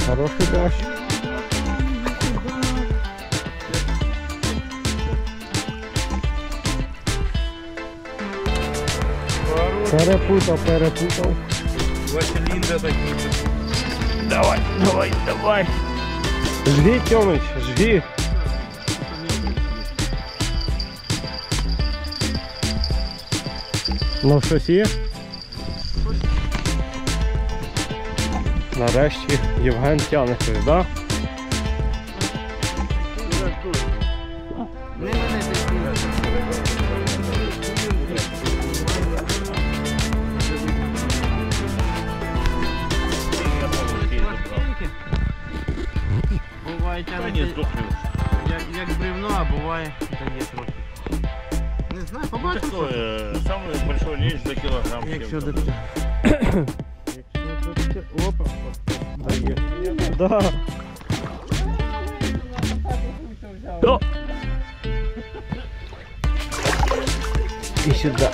Хороший дощ. Перепутав. Василинда такие. Давай. Жги, Тёмыч, жги. Ну, щось є? Нарешті Євген тягне щось, да? Буває тягнеться як бревно, а буває таке трохи. Не знаю, побачимо. Самый большой лещ за килограмм. Якщо до Опа. Дає. Да. О! І сюди.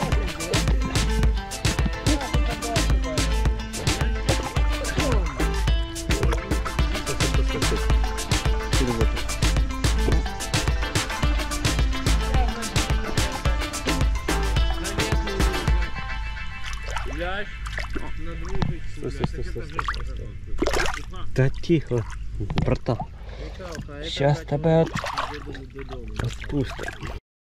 Стой. Та тихо, братан. Сейчас тебе отпустят.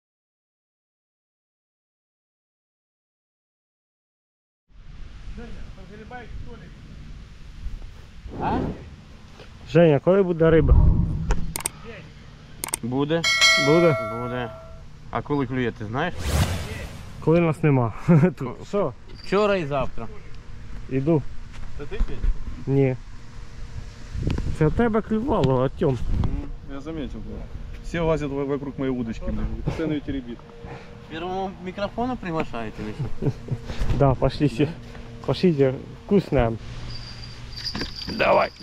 Женя, коли буде риба? Буде. Буде? Буде. А коли клює, ти знаєш? Коли нас нема. Що? Вчора і завтра. Іду. Это ты, Петя? Ні. Це в тебе клювало, Артем. Я заметил. Все лазят вокруг моей удочки. Постоянно ее теребит. Первому микрофону приглашаете или что? Да, пошлите, вкусное. Давай.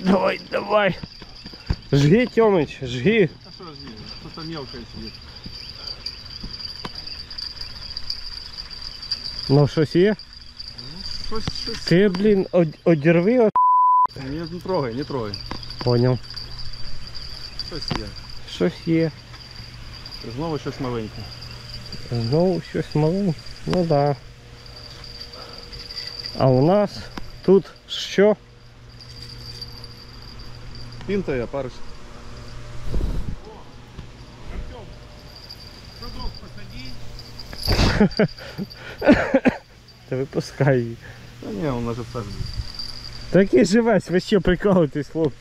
Жги, Тёмыч, жги. А что здесь? Что-то мелкое сидит. Ну, щось є? Что-то... Ти, блін, одірви от... Не трогай, не трогай. Понял. Что-то є. Щось є. Знову щось маленьке. Знову щось маленьке. Ну да. А у нас тут що? Пинта, парыш. Та випускай її. Да не, он уже сажен. Такий живець, ви що прикалуєтесь, хлопці?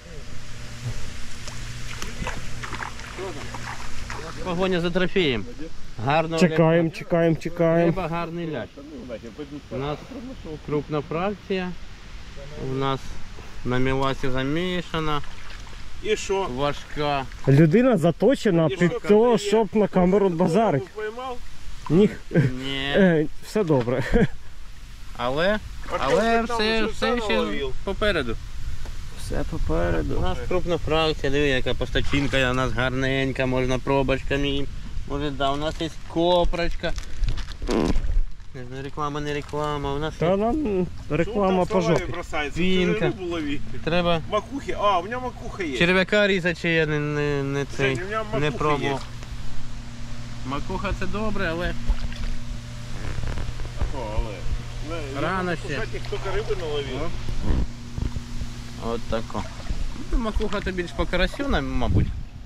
Погоня за трофеєм. Гарно. Чекаємо. Риба гарний лящ. У нас крупна фракція. У нас на міласі замішана. И что? Важка. Людина заточена І під що, того, коли є? щоб на камеру базарить. Поймал? Ні. Ні. Все добре. Але все ще попереду. Все попереду. У нас крупна фракція, диви, яка постачинка, у нас гарненька, можна пробочками. Може, да, у нас є копрочка. Не знаю, реклама, у нас Та є. нам реклама по жопі. Пинка. Рыбу лови. Треба Макухи. А, у меня макуха есть. черв'яка різати, чи я не цей, Жень, у мене не макуха пробував. є. Макуха це добре, але Рано ще. Тільки риби наловив. от тако. Ну, макуха то більш по карасю, мабуть.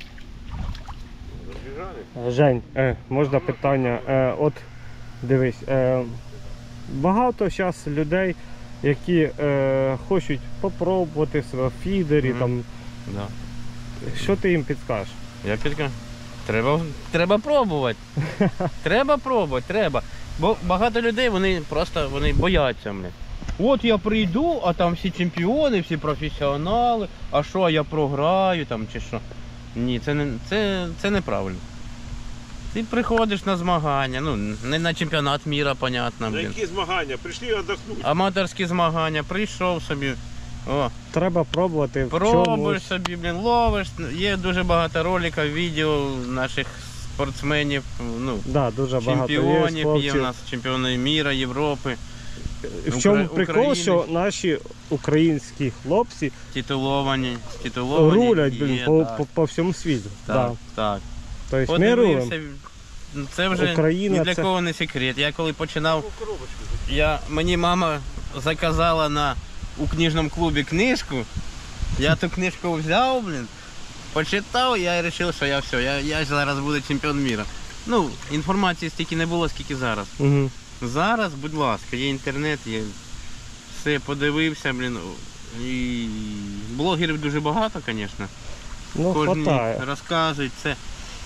Жень, можна питання? От дивись, багато зараз людей, які хочуть попробувати себе в фідері, там. Да. Що ти їм підскажеш? Я підка. Треба пробувати. Треба пробувати. Бо багато людей вони бояться мене. От я прийду, а там всі чемпіони, всі професіонали, а що я програю там чи що. Ні, це неправильно. Ти приходиш на змагання, ну не на чемпіонат міра, понятно. На які змагання? Прийшли віддохнути. Аматорські змагання, прийшов собі. О, Треба пробувати в пробуєш чомусь. собі, ловиш. Є дуже багато роликів, відео наших спортсменів, ну, Да, дуже багато є чемпіонів, є в хлопців. нас чемпіони міра, Європи. В чому прикол, України. що наші українські хлопці Титуловані рулять, блін, є, по всьому світу. Так, Да. так. Тобто ми рулимо. Подивився, це вже Україна ні для це- кого не секрет. Я коли починав, мені мама заказала у книжному клубі книжку. Я ту книжку взяв, блін, почитав, я вирішив, що я все, я зараз буду чемпіон міра. Ну, інформації стільки не було, скільки зараз. Угу. Зараз, будь ласка, є інтернет, є все подивився, блін. І блогерів дуже багато, звісно. Ну, Кожні хватає. розказують це.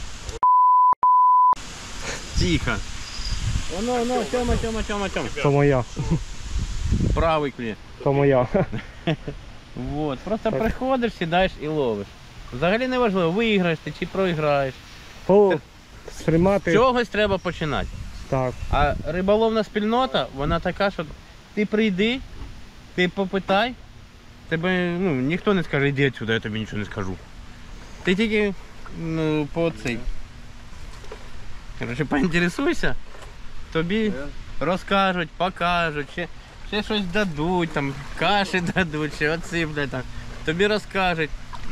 Тихо. Воно, Тьома. То моя. Правий клє. То моя. Вот. Просто приходиш, сідаєш і ловиш. Взагалі не важливо, виграєш ти чи програєш. З Сприймати. чогось треба починати. Так. А риболовна спільнота, вона така, що ти прийди, ти попитай, тебе ніхто не скаже, йди відсюди, я тобі нічого не скажу. Ти тільки по цей. Короче, поінтересуйся, тобі розкажуть, покажуть, ще щось дадуть, там, каші дадуть, ще оціп, там. Тобі розкажуть.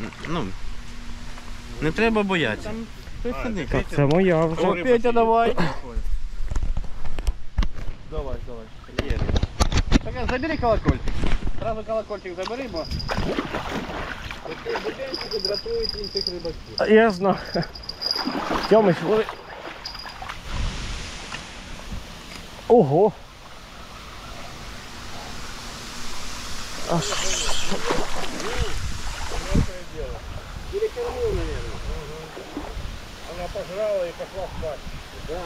Не треба боятися. Хтось сидить. Так, це моя вже. О, Петя, давай. Давай. Є. Так, забери колокольчик. Сразу колокольчик забери, бо будинки дратують інших рибаків. Я знаю. Тьомич, лови. Ого. А що? Перекормил, наверное. Она пожрала и пошла спать. Да.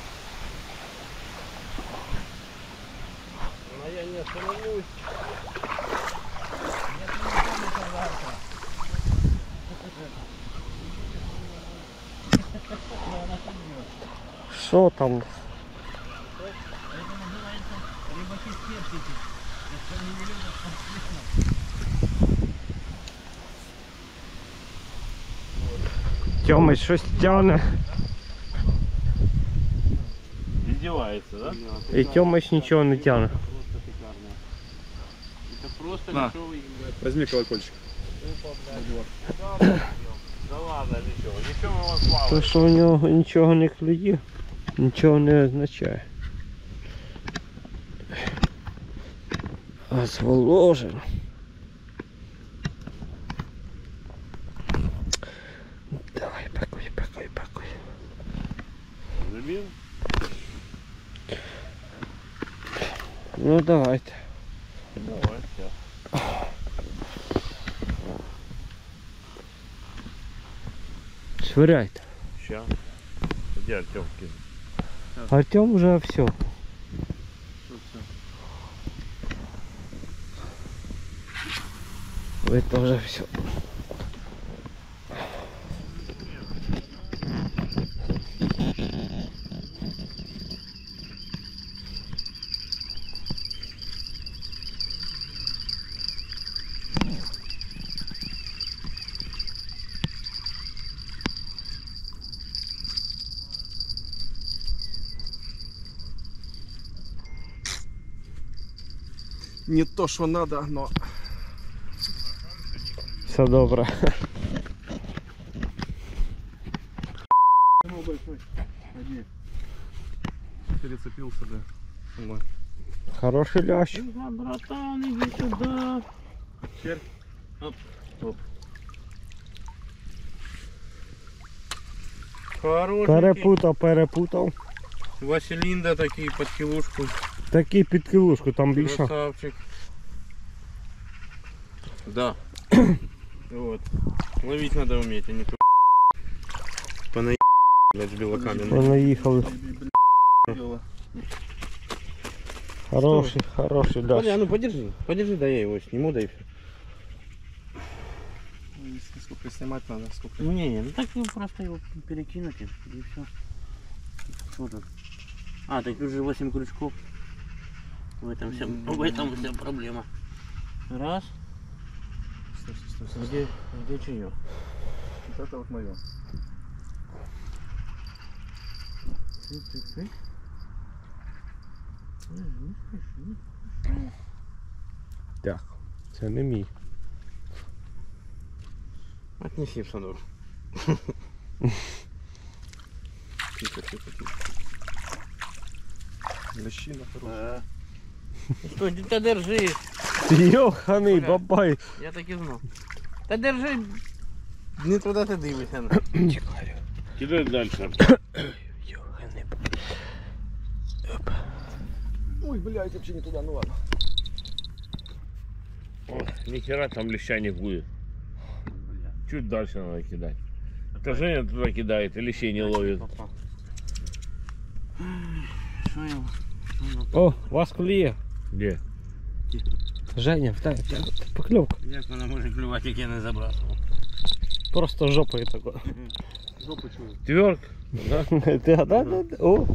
Но я не остановлюсь. Що там? Тьомич щось тягне. Издевается, да? І Тьомич нічого не тягне. Просто шикарно. Это просто На. дешевый. Возьми колокольчик. Да ладно, ничего мы вам слава. То, що у нього нічого не клює, нічого не означає. А зволожено. Давай, пакуй. Забил? Ну давайте. Давай, сейчас. Швыряйте. Сейчас. Иди, Артемки. Артем уже все. Это уже все. Не то, что надо, но... Все добре. Ну, большой. Иди. Перецепился, да. Нормально. Хороший лящ. Да, братан, иди сюда. Червь. Оп. Хороший. Перепутав. Василинда такий под килушку. Такий під кілушку, там більше. Красавчик. Да. Вот. Ловить надо уметь, а не то. Понаеб, блядь, с белокаменной. Понаїхали. Дело. Хороший Подожди, а лящ. ну подержи, да я его сниму, да и все. Сколько снимать надо, сколько... Не, ну так просто его перекинуть и все. Что тут? А, так тут же 8 крючков. В этом вся проблема. Раз. Стой. Где чаек? Вот это вот мое. Ты. Не спеши. Так, це не мій. Отнеси в садок. Тихо, тихо, тихо. Лещина хороша. Що, та держи. Йоханий Бля. бабай. Я так і знав. Та держи. Не туди ти дивишся. Чекаю. Кидай дальше. Йоханий. Ой, блядь, вообще не туда, ну ладно. О, нихера там леща не будет. Чуть дальше надо кидать. Это Женя туда кидает и лещей не ловит. Що його? О, вас клює. Где? Женя, в тебе покльовка. Як вона може клювати, як я не забрасував? Просто жопою тако. Жопу чую. Тверк? Да? Да. О.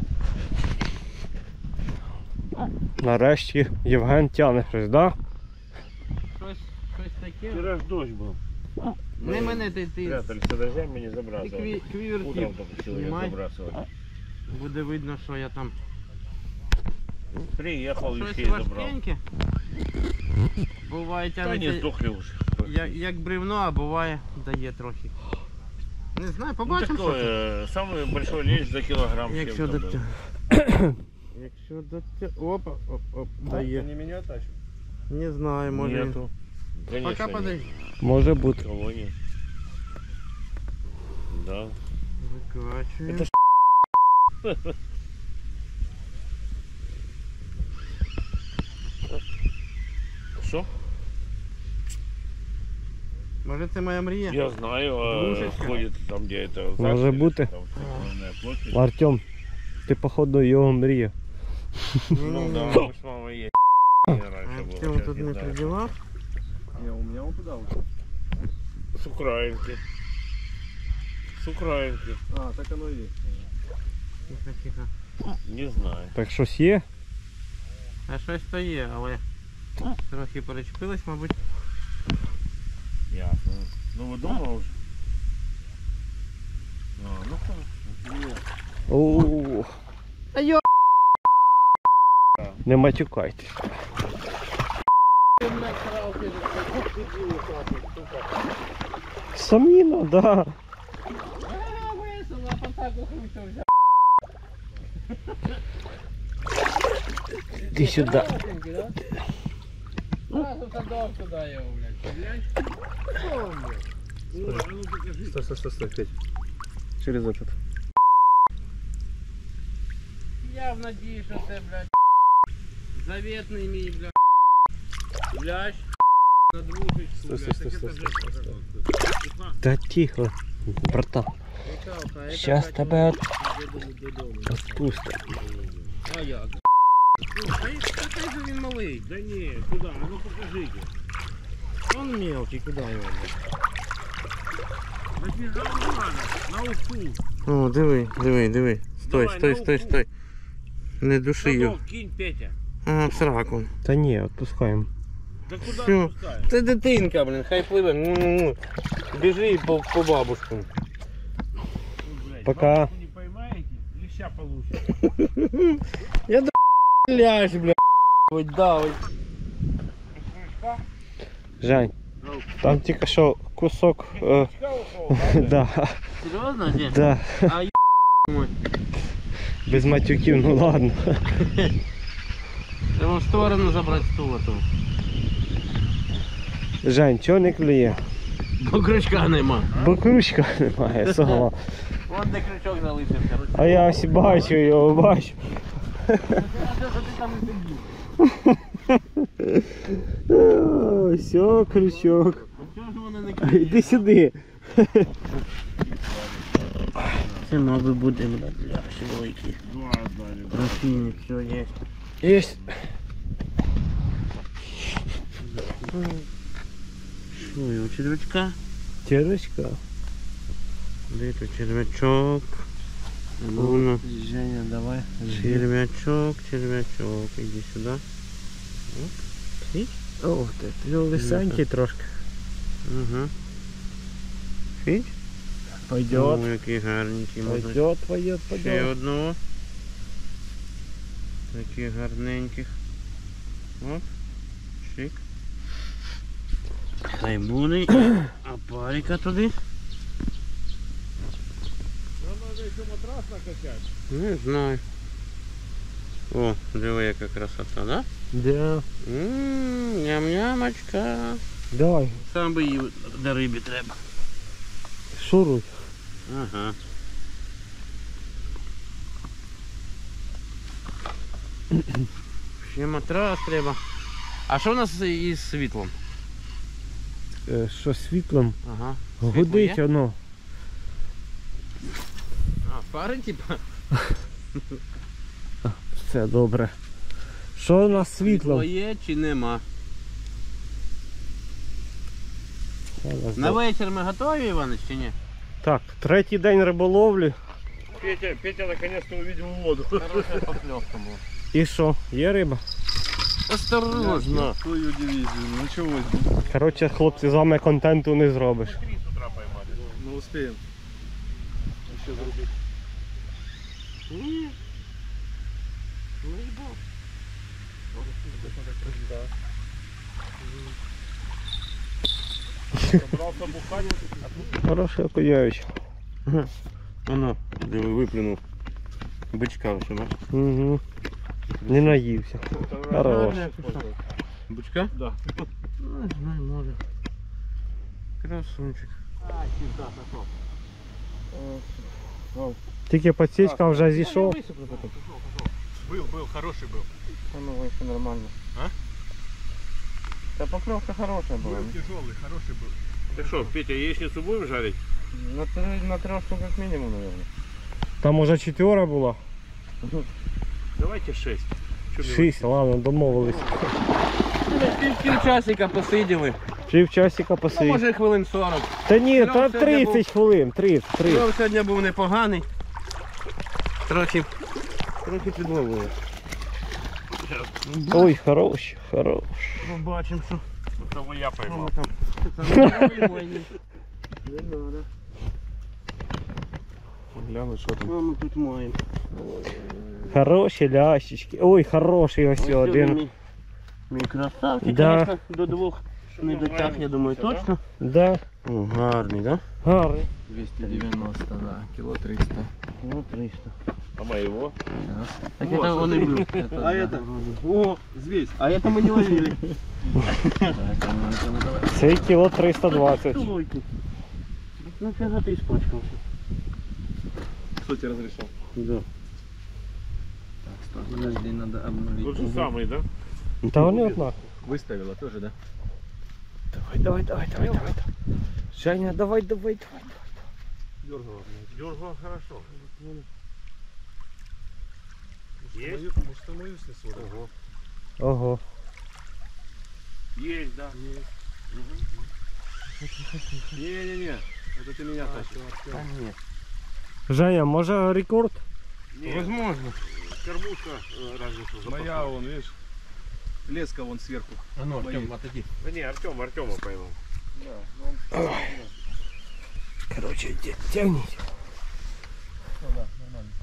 Нарешті Євген тягне щось, да? Щось таке. Вчера ж дождь был. Не мене ти. Прятались за дождями, не Ти забрасывали. квівертів. Утром только человек Знімай. забрасывали. Буде видно, що я там. Приехал, Щось лещей забрал. важкеньке. Буває Да не тягнеться сдохли уже. як бревно, а буває дає трохи. Не знаю, Ну, побачимо, що такое, це. самый большой лещ за килограмм. с Якщо чем-то был. дотягне. Якщо дотягне. Опа, оп, дає. Не меня тащат. Не знаю, може. Нету. Конечно, Пока нет. подожди. Може бути. Кого нет? Да. Викачуємо. Это Что? Може це моя мрія? Я знаю, Двушечка? ходит там, где это... Може ЗАГС, бути. там церковная площадь. Артем, ти походу його мрія. Ну да, мы с мамой есть. Раньше было, Артем сейчас тут не знаю. приділав. Не, у меня он туда вот. С Украинки. С Украинки. А, так оно и есть. Тихо, тихо. Не знаю. Так щось є? А щось то є, але трохи перечепилось, мабуть. Ясно. Ну вы дома уже? А, ну хорошо. О, Та йо! не матюкайтесь. Саміна, да. Іди сюди. Стой, Петь. Через этот. Я в надії, що це, блядь, заветний мій, блядь, лящ на двушечку, блядь. Стой. Так это же- Та тихо, братан. Михалка, это, Щас блядь, тебе додому. відпустить. А як? Какой же він малий? Да не, куда? А ну покажите. Он мелкий, куди його? Нафига вам надо? На Ухту. О, диви. Стой, Давай, стой. Не души його. Садок кинь, Петя. Ага, в сраку. Та ні, відпускаємо. Да куда Всё. отпускаешь? Це дитинка, блін, хай пливе. Біжи по бабушку. Ну, блядь, Пока. бабушку не поймаете, леща получите. Лящ, блядь, давай. Жень, там тільки що кусок. Леща ушел, да? Да, Серйозно, ні? да. А мой. Без матюків, ну ладно. Треба в сторону забрати стулу. Жень, чого не клює? Бо крючка нема. Бо крючка немає, сова. Вон де крючок залишився. А я ось бачу його, бачу. Ти там не сидів. Все, крючок. Чого ж вони не Іди сюди. Це, мабуть, буде, блядь, лящ великий. Два отдали. Трофійник, все є. Єсть. Що, його червячка? Червячка. Де тут червячок? Ну, Женя, давай. червячок, іди сюди. Ох ти, лисенький трошки. Ага. Фіть? Пойдет. О, який гарненький. Можна Пойдет, ще одного. Таких гарненьких. Оп. Чик. Хай буде. А парика туди. Нам надо еще матрас накачать. Не знаю. О, диви, яка красота, да? Да. Ням-нямочка. Давай, Сам би її до риби треба. шуруй. Ага. Ще матрас треба. А що у нас із світлом? Що світлом? Ага. Гудить є? воно. А, фари типа? Все добре. Що у нас з світлом? Є чи нема? Зараз На добре. вечір ми готові, Іванович, чи ні? Так, третій день риболовлі. Петя наконец-то увидел воду. Хороша покльовка була. І що, є риба? Осторожно. Свою дивизию, ничего себе. Коротше, хлопці, з вами контенту не зробиш. 3 с утра поймали. Мы успеем. Еще зарубить. Ні. Ну, їбав. Собрался бухать. Хороший окуняючий. Воно, диви, виплюнув. Бичка ось, бачиш? Угу. Не наївся. Хорош. Бичка? Да. Не знаю, може. Красунчик. Тільки подсічка вже зійшов. Был, хороший был. Ну, все нормально. А? Та поклевка хорошая была. Был тяжелый, хороший был. Ты что, Петя, яичницу будем жарить? На трешку как минимум, наверное. Там уже 4 була. Давайте 6. 6, ладно, домовились. Півчасика посиділи. Півчасика Ну, посидіть. може хвилин 40. Та ні, Кльов та сьогодні 30 хвилин, 30. Кльов сьогодні був непоганий. Трохи підловили. Ой, хорош, хорош. Побачимо, що. Того я поймал. там. Не надо. Гляну, что там. Що ми тут маємо? Хороші лящички.Ой, хороший ось один. Мій красавчик, Да. конечно, до 2 не дотяг, я думаю, точно. Да, О, гарний, да? гарний. 290, да, кило 300. Ну, 300. А моего? Так это он и был. А это? О, здесь. А это мы не ловили. Цей кіло 320. Лойку. Нафига ты испачкался? Кто тебе разрешил? Да. Так, стоп, подожди, надо Тот обнулить. же самый, да? Та вони однакові. Выставила тоже, да? Давай. Женя, давай. Дергала. Дергал хорошо. Есть? Может, и мою снесу? Ого. Ого. Есть, да. Не-не-не. Это ты меня тащил. А нет. Женя, може рекорд? Нет, Возможно. кормушка разве что Моя запасная. вон, видишь? Леска вон сверху. А ну, Артем, отойди. Да не, Артема поймал. Да, ну, Короче, тягніть. да, нормально.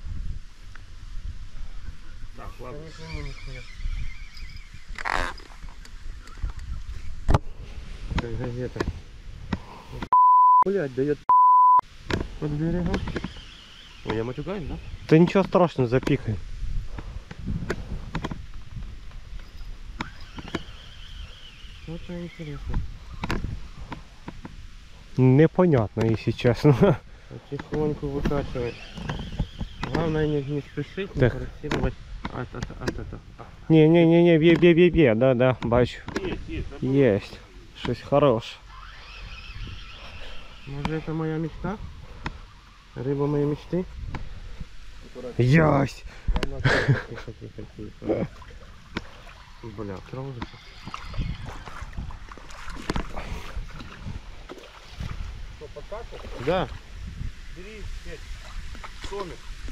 Так, ладно. Как газета. Блять, дает под берегом. Ой, я матюгаюсь, да? Та нічого страшного, запікай. Что-то интересно. Непонятно, якщо чесно. Потихоньку выкачивать. Главное не спешить, не Так. форсировать. Ні, б'є, да, бачу. Есть. Єсть. Щось хороше. Может, это моя мечта? Рыба моей мечты? Ясь! Тихо. Бля, трогайся. Да. Бери, Петь, сомик.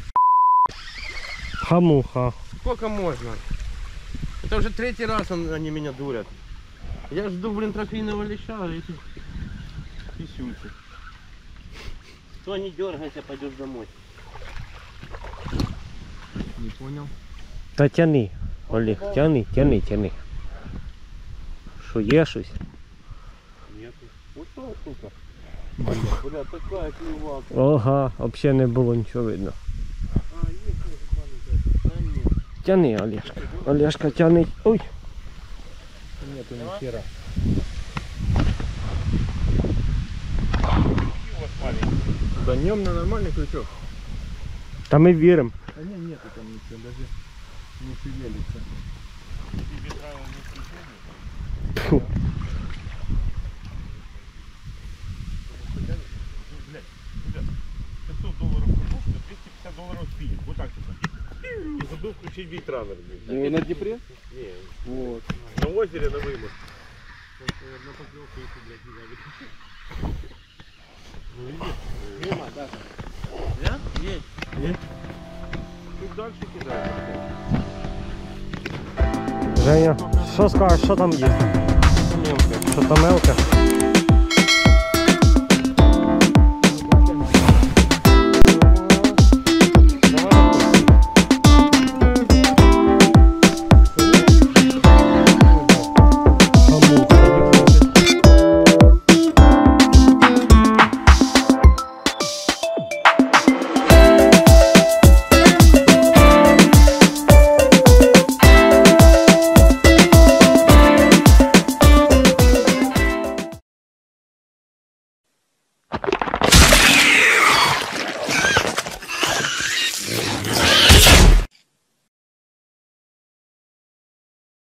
Хамуха. Сколько можно? Это уже 3-й раз они меня дурят. Я жду, блин, трофейного леща, а эти писюнчик. Что не дергайся, пойдешь домой. Не понял. Та тяни, Олег, тяни. Що є щось? Нету. Вот что штука. Бля, такая клювака. Ага, взагалі не було нічого видно. А, есть маленькая. Да нет. Тяни, Олежка. Олежка, тяни. Ой. Нету ни хера. Какие у вас маленькие? Да днем на нормальный крючок. Та ми віримо. А не, нету там ничего, даже не шевелится. Тебе правила не включили? Тьфу. Блядь, ребят, $500 кукушка, $250 спиннинг. Вот так вот. И забыл включить бейтранер. О, на Днепре? Не, Вот. на озере на вымор. На поклевку если, блядь, не знаю, выключить. Ну иди. Нема, да. Да? Є. Чуть дальше кидай. Женя, що скажеш, що там є? Що там мелке?